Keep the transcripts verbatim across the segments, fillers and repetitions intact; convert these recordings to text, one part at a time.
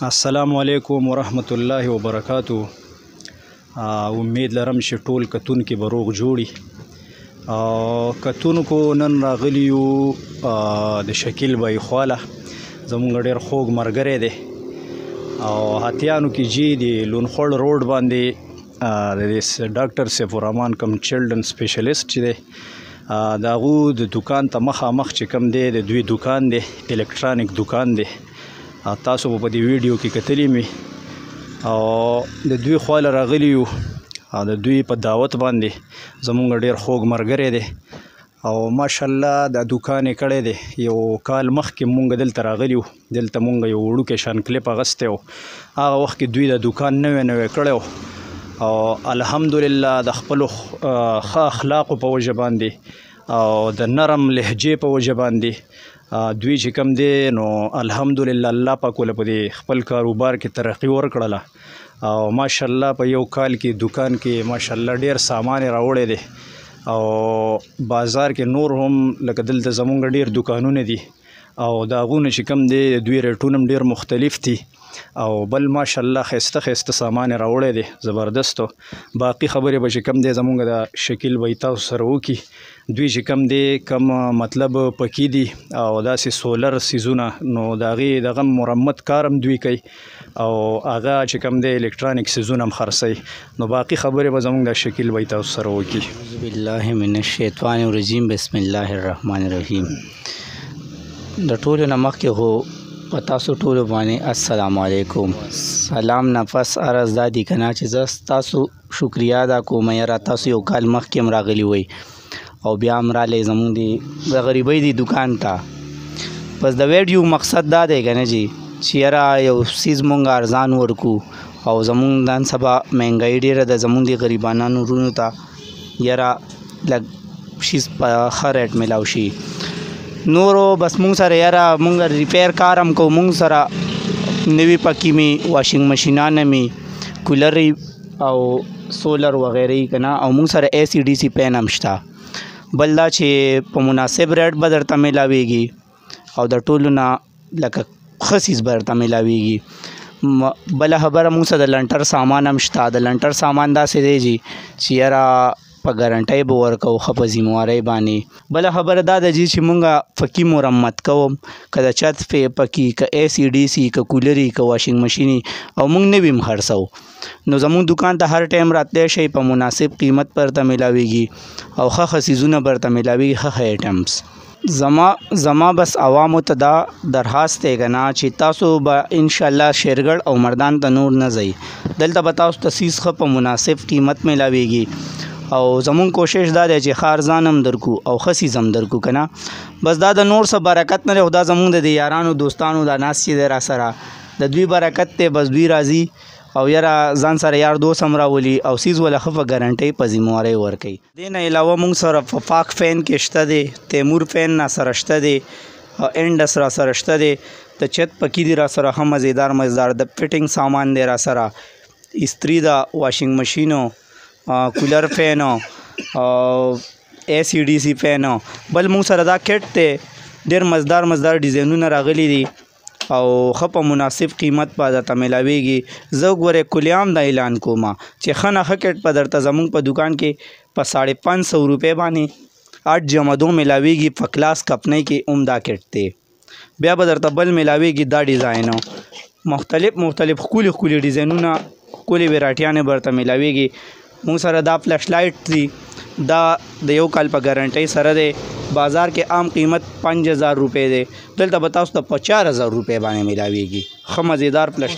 السلام علیکم ورحمت الله وبرکاتو. امید لرم چې ټول کتونکي به روغ جوړي. کتونکو نن راغلی یو د شکیل بای خواله، زمونږ ډېر خوږ ملګری دی او هاتیانو کې جي د لونخوړ روډ باندې د ډاکټر سیف الرحمن کم چلډرن سپیشلیسټ چې دی د هغو د دوکان ته مخامخ چې کوم دی د دوی دوکان دی، الکترانیک دوکان دی. تاسو په دې ویډیو کې کتلی می او د دوی خواله راغلی یو د دوی په دعوت باندې. زمونږ ډېر خوږ ملګری دی او ماشاءالله د دوکان یې کړی دی. یو کال مخکې مونږ دلته راغلی وو، دلته مونږ یو وړوکی شان کلیپ اغستی و. هغه وخت کې دوی د دوکان نوی نوی کړی و او الحمدلله د خپلو ښه اخلاقو په وجه باندې او د نرم لهجې په وجه باندې دوی چې کوم دی نو الحمدلله الله پاک ول په دې خپل کاروبار کې ترقی ورکړله او ماشاءالله په یو کال کې دوکان کې ماشاءالله ډیر سامان راوړی دی او بازار کې نور هم لکه دلته زمونږ ډیر دوکانونه دي او د هغونه چې کوم دی دوی ریټونه هم ډیر مختلف دي او بل ماشاءالله ښایسته ښایسته سامان یې راوړی دی زبردستو. باقي خبرې به چې کوم دی زمونږ د شکیل بای تاسو سره وکړي. دوی چې کوم دی کم مطلب پکې دي او داسې سولر سیزونه نو د هغې دغه مرمت کار هم دوی کوي او هغه چې کوم دی الکترانیک سیزونه هم خرڅوي. نو باقي خبرې به زمونږ د شکیل بای تاسو سره وکړي. اعوذ بالله من الشیطان الرجیم، بسم الله الرحمن الرحیم. د ټولو نه مخکې خو په تاسو ټولو باندې السلام علیکم. سلام نه پس عرض دا دی که نه چې زه تاسو شکریه ادا کوم یاره تاسو یو کال مخکې هم راغلي وئ او بیا هم رالی زمونږ د غریبۍ دی دوکان ته. بس د ویډیو مقصد دا دی که نه جي چې یاره یو څیز مونږ ارزان ورکو او زمونږ نن سبا مهنګایي ډېره ده زمونږ د غریبانانو وروڼو ته یاره لږ شیز په ښه ریټ میلاو شي. نورو بس مونږ سره یاره مونږ ریپیر کار هم کوو، مونږ سره نوي پکې می واشنګ مشینانه می کولر او سولر وغیره که نه او مونږ سره اے سی ډي سی پین هم شته. بل دا چې په مناسب ریټ به درته میلاویږي او د ټولو نه لکه ښه څیز به درته میلاویږي. بله خبره مونږ سره د لنټر سامان هم شته. د لنټر سامان داسې دی جي چې یاره په ګارنټۍ به ورکوو ښه په ذموارۍ باندې. بله خبره دا ده جي چې مونږ فکي مرمت کوم که د چت پکې که اے سی ډي سی که کولري که واشنګ مشیني او مونږ نوي هم خرڅوو. نو زمونږ دوکان ته هر ټایم راتلی شئ، په مناسب قیمت به درته میلاویږي او ښه ښه څیزونه به درته میلاویږي، ښه ښه ایټمز. زما زما بس عوامو ته دا درخواست دی که نه چې تاسو به انشاءالله شیرګړ او مردان ته نور نه ځئ. دلته به تاسو ته څیز ښه په مناسب قیمت میلاویږي او زمون کوشش دا دی چې ښه ارزان هم درکو او ښه څیز هم درکو که نه. بس دا د نور څه برکت نه دی، خو دا زمونږ د یارانو دوستانو دا ناست چې دی را سره د دوی برکت دی. بس دوی راځي او یاره ځان سره یار دوست هم راولي او څیز وله ښه په ګارنټۍ په ذموارۍ ورکوي. دې نه علاوه مونږ سره په پاک فین کې شته دی، تیمور فین را سره شته دی، انډس را سره شته دی، د چت پکې دی را سره ښه مزیدار مزیدار، د فټینګ سامان دی را سره، استري ده، واشنګ مشینو، کولر فینو او اے سی ډي سی فینو. بل مونږ سره دا کټ دی ډېر مزدار مزدار ډیزاینونه راغلي دي او ښه په مناسب قیمت به درته میلاویږي. زه ګورې کلیام دا اعلان کوم چې ښه نه ښه کټ به درته زمونږ په دوکان کې په ساړه پنځ سو روپۍ باندې اټ جمدو میلاویږي. په کلاس کپنۍ کې هم دا کټ دی. بیا به درته بل میلاویږي دا ډیزاینو، مختلف مختلف ښکلي ښکلي ډیزاینونه ښکلې ویرایټیانې به درته میلاویږي. مونږ سره دا فلش لایټ دی، دا د یو کال په ګارنټۍ سره دی. بازار کې عام قیمت پنځ هزار روپۍ دی، دلته به تاسو ته په چار هزار روپۍ باندې میلاویږي ښه مزیدار فلش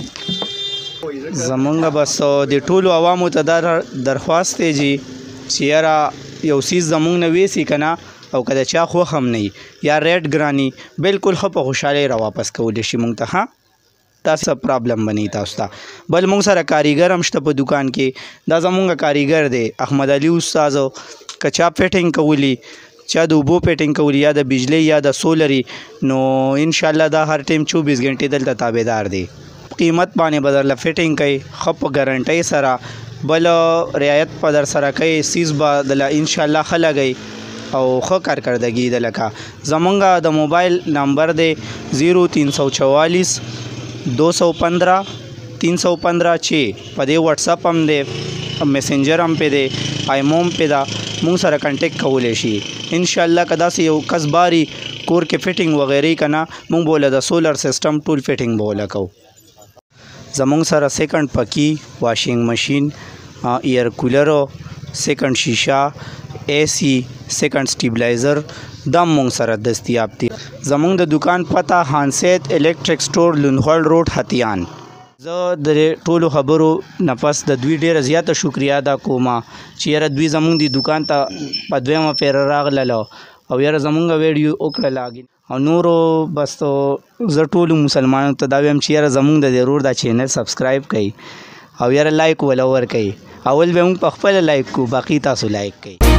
لایټ. زمونږ بس د ټولو عوامو ته دا درخواست دی جي چې یاره یو څیز زمونږ نه ویسي که نه او که د چا خوښ هم نه وي یا ریټ ګراني بالکل ښه په خوشحالۍ را واپس کولی شي مونږ ته. ها دا څه پرابلم به نه وي تاسو ته. بل مونږ سره کاریګر هم شته په دوکان کې. دا زمونږ کاریګر دی احمد علي استاذ. که چا فټینګ کولی، چا د اوبو فټینګ کولی یا د بجلی یا د سولري، نو انشاءالله دا هر ټایم چوبیس ګنټې دلته تابعدار دی. قیمت باندې به درله فټینګ کوي ښه په ګارنټۍ سره. بل رعایت په در سره کوي، څیز به دله انشاءالله ښه لګوي او ښه کارکردګي ده. لکه زمونږ د موبایل نمبر دی زیرو تین سو چوالیس दो सौ पंद्रह तीन सौ पंद्रह छः په دې واتساپ هم دی میسنجر هم پې دی ایمو هم پې ده مونږ سره کنټیکټ کولی شي انشاءالله که داسې یو کس باري کور کې فټینګ وغیرې که نه مونږ به له د سولر سسټم ټول فټینګ به وله کوو زمونږ سره سیکنډ پکي واشنګ مشین ایر کولر سیکنډ شیشه اے سی سیکنډ سټیبلایزر دا مونږ سره دستیاب دي زمونږ د دکان پته هانسیت الیکټریک سټور لونخوړ روډ هتیان زه د ټولو خبرو نه پس د دوی ډیره زیاته شکریا ادا کوم چې یاره دوی زمونږ د دکان ته په دویمه پیره راغلله او یاره زمونږ ویډیو وکړله او نورو بس زه ټولو مسلمانانو ته دا وایم چې یاره زمونږ د دې رور دا چینل سبسکرایب کړئ او یاره لایک وله ورکړئ اول به موږ په خپله لایک کو باقي تاسو لایک کړئ